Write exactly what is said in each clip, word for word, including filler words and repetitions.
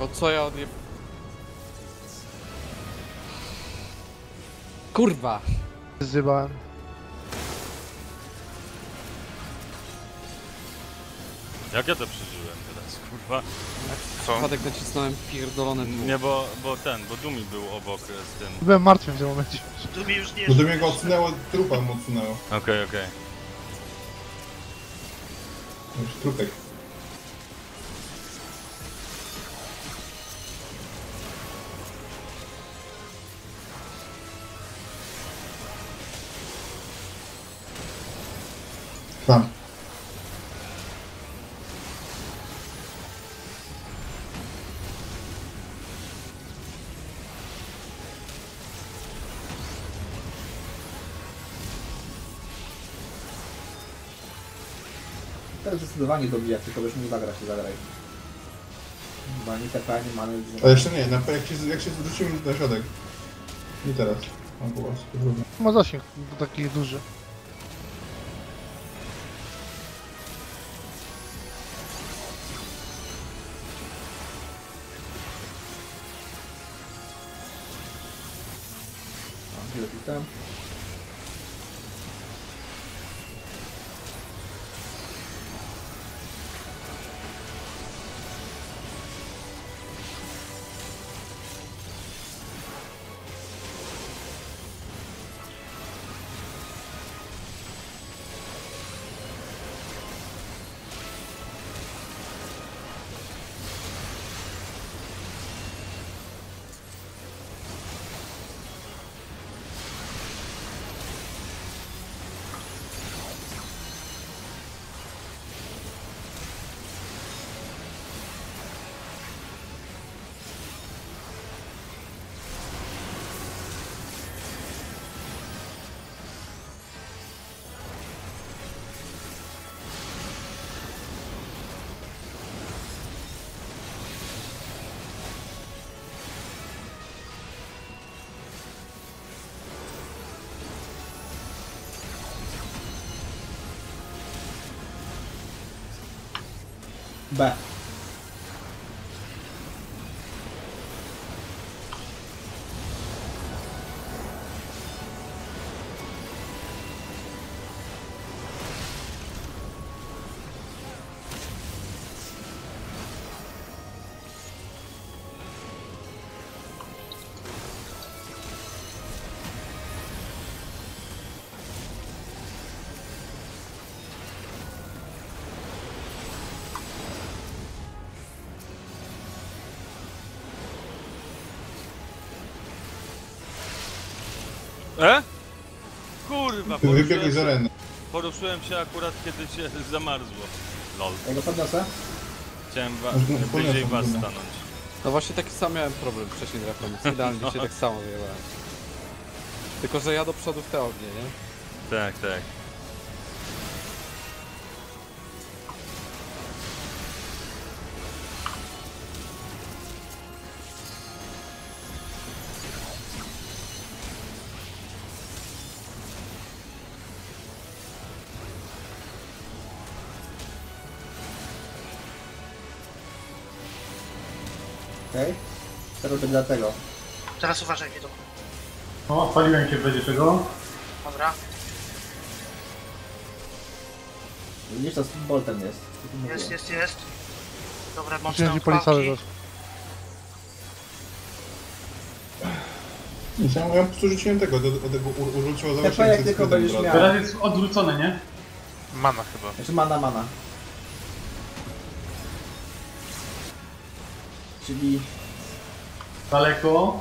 O co ja od nie... Kurwa! Zjebałem. Jak ja to przeżyłem teraz, kurwa? Co? Wpadek nacisnąłem pierdolone dwóch. Nie, bo, bo ten, bo Dumi był obok z tym. Byłem martwy w tym momencie. Dumi już nie Bo jest. do mnie go odsunęło, trupa mu odsunęło. Okej, okay, okej. Okay. Już trupek. Tam. Teraz zdecydowanie dobija, tylko byś mógł zagrać, to zagraj. Bo ani T P, ani mamy... Ale jeszcze nie, na, jak, się, jak się zwrócimy na środek. Nie teraz. Mam po prostu trudno. Ma zasięg taki duży. Chwilę pisałem. B. E? Kurwa, Ty wybiegłeś poruszyłem z się, areny. poruszyłem się akurat kiedy się zamarzło. Lol. Ja go podniosę? Chciałem wa Aż go bliżej podniosłem, was dobra. stanąć. No właśnie taki sam miałem problem wcześniej z Rakomis. Idealnie dzisiaj tak samo wyjebałem. Tylko, że ja do przodu w te ognie, nie? Tak, tak. Okej. Okay. Teraz będzie dlatego. Teraz uważaj, widzą. O, paliłem cię, będzie tego. Dobra. Widzisz, to z boltem jest. Jest, jest, jest. Dobra, mocne Przyjęli policały odpałki. zaraz. Nic, ja po prostu rzuciłem tego, do, do tego u- urzuciło za T P jak tylko będziesz miał. Teraz jest odwrócone, nie? Mana chyba. Znaczy mana, mana. Czyli... Daleko.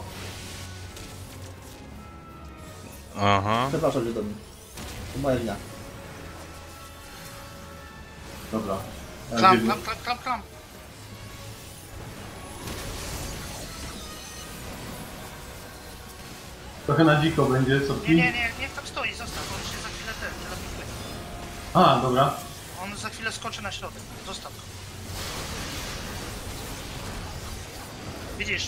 Aha. Przepraszam, że do mnie. To moja wina. Dobra. Ja Klam, biegnę. klam, klam, klam, klam. Trochę na dziko będzie, co Nie, nie, nie, niech tam stoi, zostaw, on się za chwilę ten, zablokuje. A, dobra. On za chwilę skoczy na środek, zostaw go. Widzisz?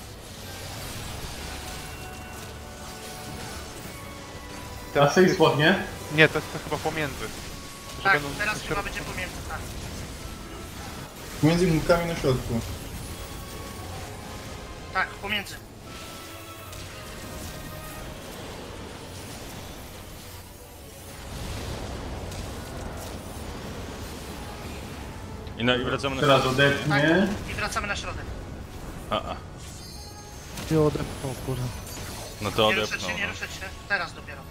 A safe spot, nie? Nie, to jest to chyba pomiędzy. Że Tak, będą teraz na chyba środku. będzie pomiędzy, tak. Między murkami na środku. Tak, pomiędzy. I, no, i wracamy na Teraz środek. odepnie. I wracamy na środek. A, a. Nie odepnął, kurwa. No to Nie ruszać odepnął. się, nie No. ruszać się. Teraz dopiero.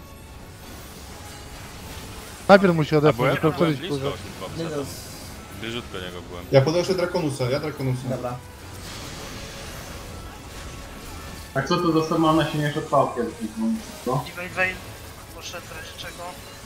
Najpierw musi A odepnąć, byłem, żeby byłem wtedy blisko kurwa. chyba. Minus. Bliżutko niego byłem. Ja podnoszę Drakonusa, ja Drakonusa. Dobra. A co to za mam na silniejsze pałki? Co? I Veil Veil. Poszedł w razie czego.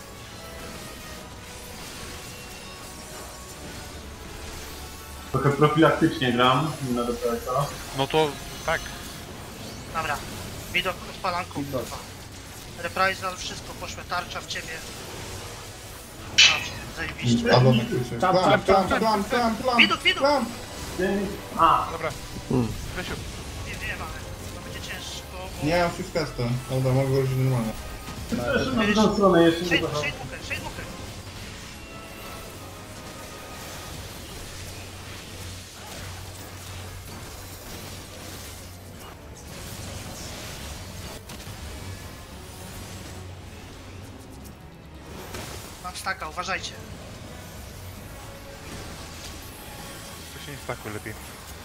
Trochę profilaktycznie gram, nie na D P S-a. No to tak. Dobra. Widok odpalanką, Widok. kurwa. Reprisal, wszystko poszło, tarcza w ciebie. Dobrze, zajebiście. A do mnie krycie. Czap, Klam, czap, klam, czap, klam, klam, klam. Widok, widok! Klam. A, Dobra. Grzesiu, Nie wiem, ale to będzie ciężko, bo... Nie mam shiftcasta. Dobra, mogę użyć normalnie. też na drugą stronę jeszcze nie Shade, zachodzę. shade booker, shade booker. Mam staka, uważajcie. to się nie stakuj lepiej.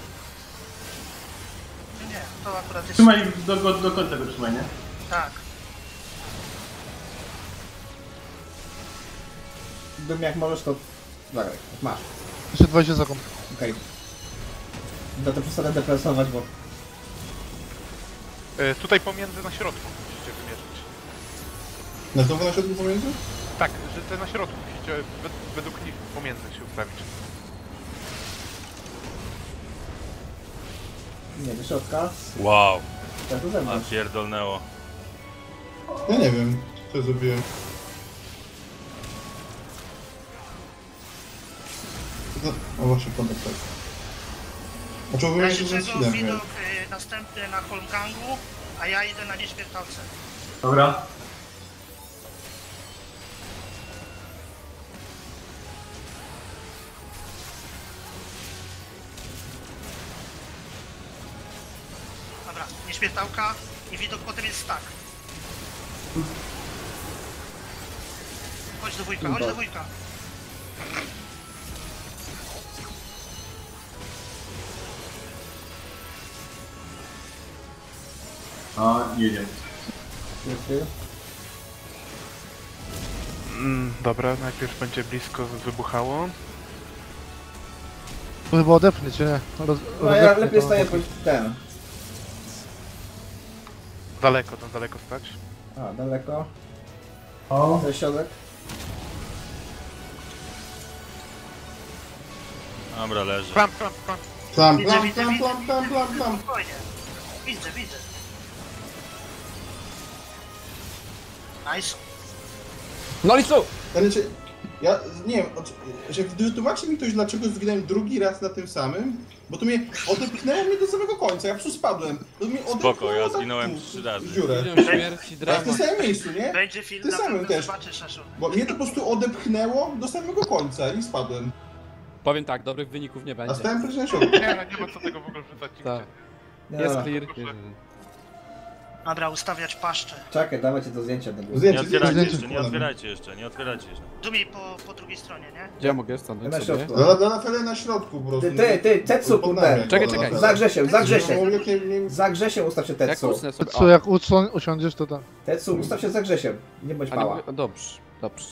Nie, nie, to akurat jest... Trzymaj do, do, do końca go trzymaj, nie? Tak. Dum, jak możesz to... Zagraj, masz. Jeszcze dwadzieścia sekund. Okej. Do to przesadę depresować, bo... E, tutaj pomiędzy na środku musicie wymierzyć. Na znowu na środku pomiędzy? Tak, że te na środku musicie wed według nich pomiędzy się ustawić. Nie, do środka. Wow, Tak, do a zewnątrz. pierdolnęło. Ja nie wiem, co zrobiłem. No, o właśnie, podek tak. A czemu W wy razie jeszcze z czego chwilę? widok y, następny na Holmgangu, a ja idę na nieśmiertelce. Dobra. Dobra, nieśmiertelka i widok potem jest stack. Chodź do wujka, chodź do wujka. A, jedziemy. Ty, Mm, dobra, najpierw będzie blisko wybuchało. To chyba odepnie, czy nie? Roz, No ja rozepnie lepiej to. staję po ten. Daleko, tam daleko stać. A, daleko. O, To jest środek. Dobra, leży. Klamp, klamp, klamp. Klam, Widzę, klam, widzę, klam, widzę, klam, klam, klam, klam. Spokojnie. Widzę, widzę. Nice. No i co? Znaczy, ja nie wiem, oczy- że wytłumaczy mi ktoś, dlaczego zginąłem drugi raz na tym samym, bo to mnie odepchnęło mnie do samego końca, ja po prostu spadłem. To mnie odepchnęło Spoko, ja tak zginąłem tu, trzy razy. w dziurę. Widziałem śmierć i A w dramat. tym samym miejscu, nie? Będzie film Ty na samym pewno, też. zobaczysz naszą. Bo mnie to po prostu odepchnęło do samego końca i spadłem. Powiem tak, dobrych wyników nie A będzie. stałem przecież na środku. Nie, nie ma co tego w ogóle wrzucać nigdzie. Tak, Nie, jest dobra. clear. Dobra, ustawiać paszczę. Czekaj, dawajcie to zdjęcie do góry. Zdjęcie, Nie otwierajcie zdjęcie, jeszcze, nie zdjęcie. otwierajcie jeszcze, nie otwierajcie jeszcze. Dumi po, po drugiej stronie, nie? Gdzie ja mogę stanąć Na sobie? środku. Dla, dla Rafaela na środku po prostu. Ty, ty, ty, Tetsu, Pod kurde. nami, Czekaj, dla czekaj. Rafaela. Za Grzesiem, za No, Grzesiem. jak nie, nie, Za Grzesiem ustaw się Jak Tetsu. usnę sobie... Co, jak usią- usiądziesz, to tam. Tetsu, ustaw się za Grzesiem. Nie bądź A nie mała. mogę- Dobrze, dobrze.